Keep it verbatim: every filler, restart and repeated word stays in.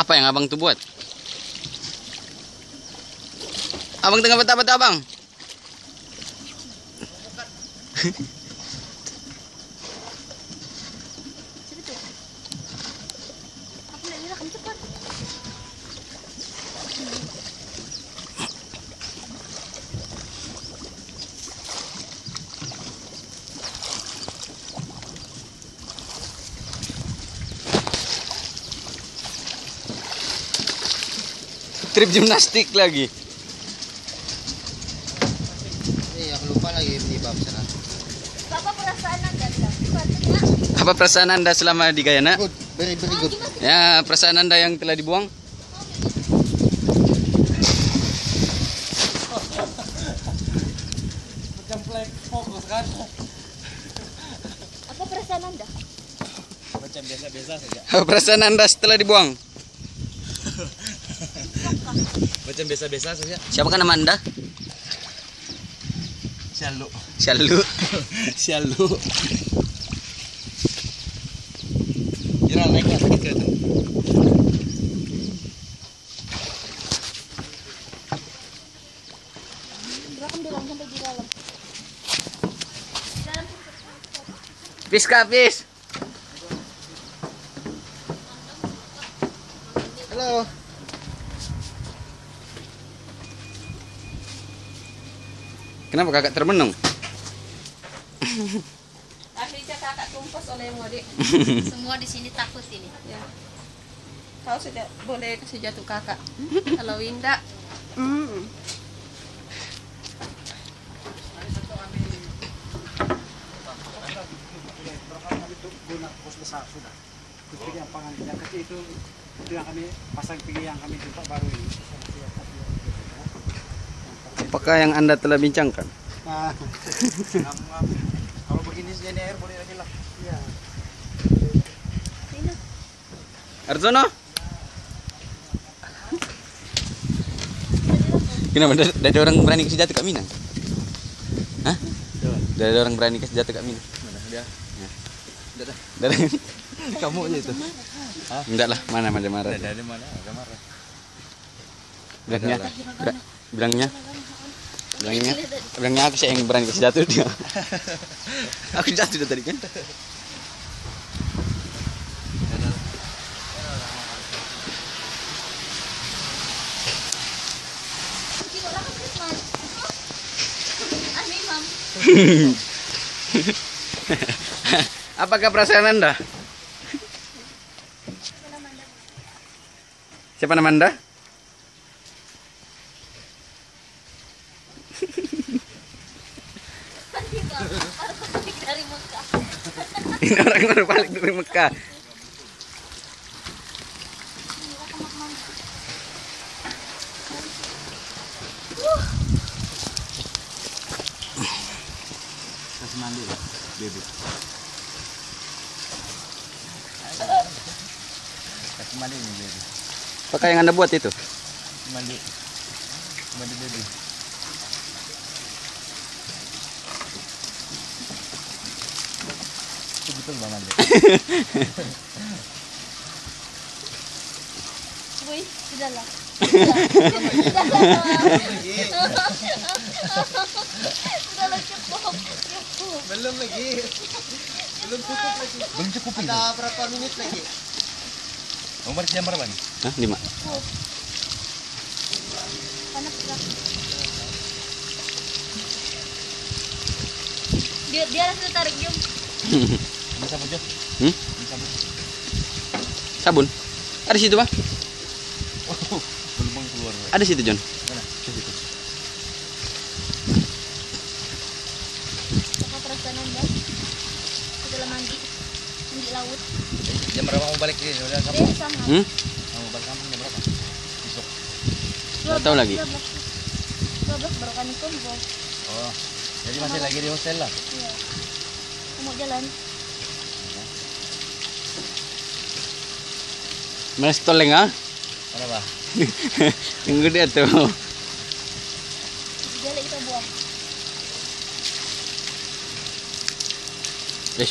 Apa yang abang tuh buat? Abang tengah buat apa tuh abang? Trip gimnastik lagi. Eh, aku lupa lagi di bab sana. Apa perasaan Anda? Apa perasaan Anda selama di Guyana? Good, very very good. Ya, perasaan Anda yang telah dibuang? Macam flag fokus kan? Apa perasaan Anda? Macam biasa-biasa saja. Apa perasaan Anda setelah dibuang? Macam biasa-biasa saja. Siapa kan nama Anda? Syalu. Syalu. Syalu. Kira naiknya sakit kereta. Berakam di dalam sampai di dalam. Di dalam. Pis kak, pis. Halo. Kenapa kakak termenung? Akhirnya kakak tumpas oleh mudik. Semua di sini takut ini. Ya. Kau sudah boleh kasih jatuh kakak. Kalau Winda, hmm. Sudah. Itu yang pangan yang kecil itu itu yang kami pasang tinggi yang kami jumpa baru ini. Apakah yang Anda telah bincangkan? Nah, Kalau begini sejani air boleh lagi lah. ya. Arzono? Kenapa? Ada, ada orang berani kasih jatuh Kak Mina? Hah? Ada, ada orang berani kasih jatuh Kak Mina? Mana dia? Ada. Kamu aja itu. Hah? Enggak lah, mana mana marah. Ada di mana? Ada marah. Bilangnya, bila- bilangnya, bilangnya, bilangnya aku sih yang berani kasih jatuh dia. Aku jatuh dari tadi kan? Apakah perasaan Anda? Siapa nama Anda? Dari Mekah. Ini orang baru balik dari Mekah. Kasih mandi ya, baby. Kasih mandi nih baby. Apakah yang Anda buat itu? Mandi. Mandi baby. Itu betul Bang mandi. Wih, sudah lah. Sudah lah. Sudah lah cukup. Cukup. Belum lagi. Belum cukup lagi. Belum cukup ini. Ada berapa menit lagi? Umur jam berapa nih? Hah, lima. Panas berat. Dia dia langsung tarik jam. Ini sabun Jo. Hmm? Ini sabun. Sabun? Ada situ bang? Oh, belum bang keluar. Ada situ John. Mana? Di situ. Apa perasaan Anda setelah mandi mandi laut? Jam berapa mau balik sini? Udah Eh, kampung. sangat. Hmm? Mau balik kampung jam berapa? Besok. Nggak tahu lagi. dua belas dua belas baru kami kumpul. Oh, jadi masih lagi di hostel lah. Iya. Mau jalan. Mana stoleng ah? Kenapa? Tunggu dia tuh. Jalan kita buang.